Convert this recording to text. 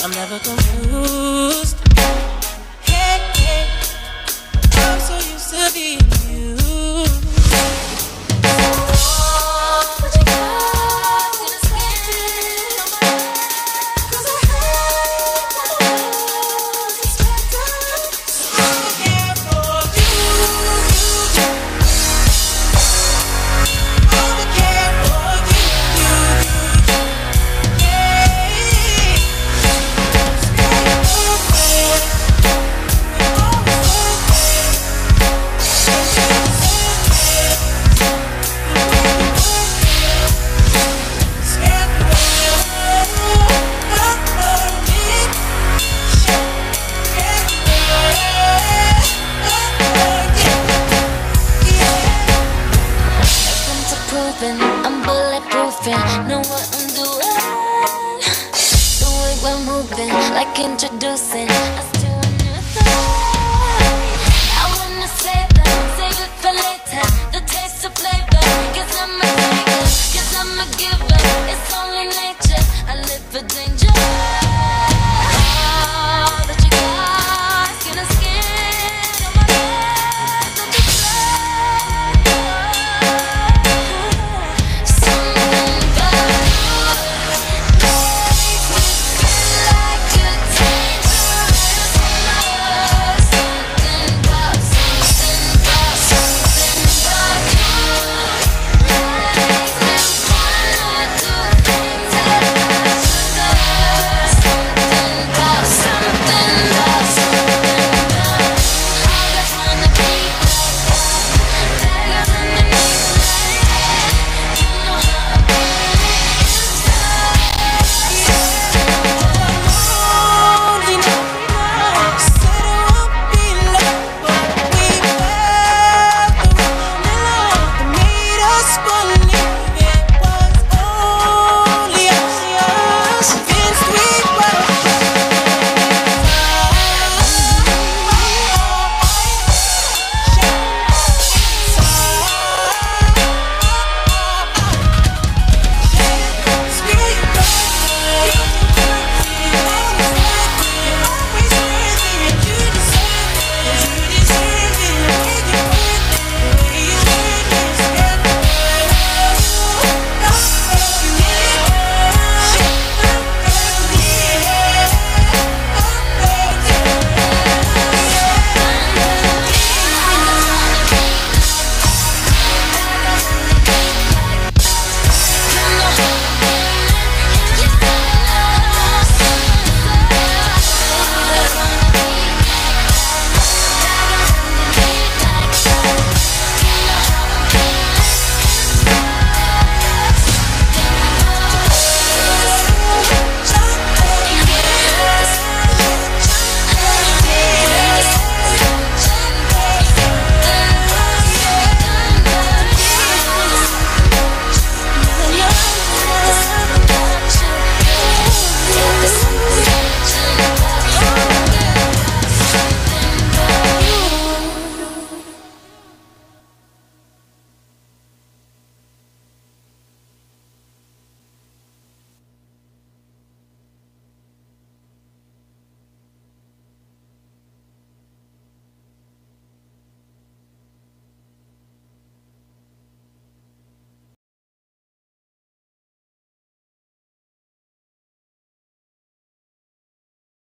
I'm never confused. Hey, hey, I'm so used to being you. What you got in the skin on my head? 'Cause I hate when the world's expected. So I'm here for you. I'm here for you. I'm bulletproofing, know what I'm doing. The way we're moving, like introducing.